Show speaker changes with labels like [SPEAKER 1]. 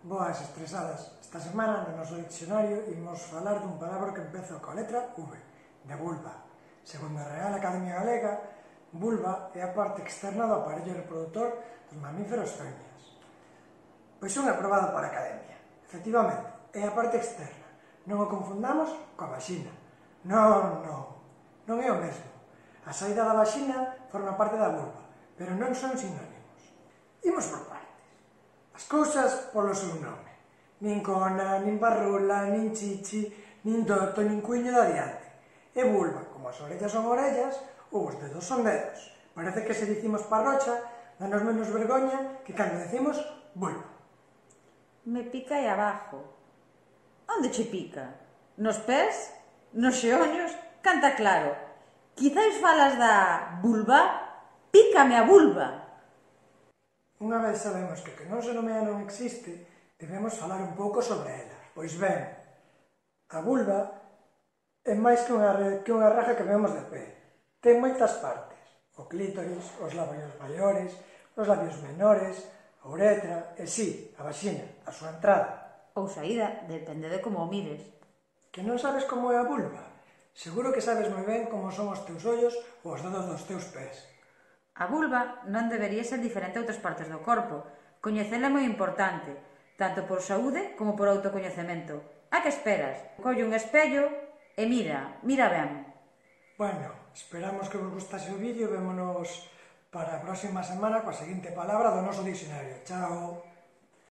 [SPEAKER 1] Boas estresadas. Esta semana no noso diccionario imos falar dun palabra que empeza coa letra V, de vulva. Segundo a Real Academia Galega, vulva é a parte externa do aparello reproductor dos mamíferos femias. Pois son aprobado por a Academia. Efectivamente, é a parte externa. Non o confundamos coa vaxina. Non é o mesmo. A saída da vaxina forma parte da vulva, pero non son sinónimos. Imos por partes. As cousas polo seu nome. Nin cona, nin barrula, nin chichi, nin toto, nin cuiño de adiante. E vulva, como as orellas son orellas, ou os dedos son dedos. Parece que se dicimos parrocha, danos menos vergoña que cando decimos vulva.
[SPEAKER 2] Me pica aí abajo. Onde che pica? Nos pés? Nos xeoños? Canta claro. Quizais falas da vulva? Pícame a vulva.
[SPEAKER 1] Unha vez sabemos que o que non se nomea non existe, debemos falar un pouco sobre ela. Pois ben, a vulva é máis que unha raja que vemos de pé. Ten moitas partes. O clítoris, os labios maiores, os labios menores, a uretra e, si, a vaxina, a súa entrada.
[SPEAKER 2] Ou saída, depende de como o mires.
[SPEAKER 1] Que non sabes como é a vulva? Seguro que sabes moi ben como son os teus ollos ou os dedos dos teus pés.
[SPEAKER 2] A vulva non debería ser diferente a outras partes do corpo. Coñecela é moi importante, tanto por saúde como por autocoñecemento. A que esperas? Colle un espello e mira ben.
[SPEAKER 1] Bueno, esperamos que vos gustase o vídeo e vémonos para a próxima semana coa seguinte palabra do noso dicionario. Chao!